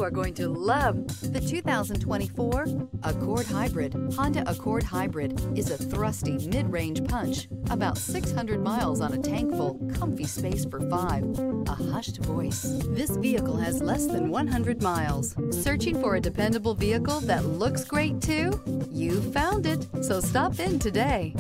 are going to love the 2024 Accord Hybrid. Honda Accord Hybrid is a thrusty mid-range punch, about 600 miles on a tank full, comfy space for 5, a hushed voice. This vehicle has less than 100 miles. Searching for a dependable vehicle that looks great too? You found it, so stop in today.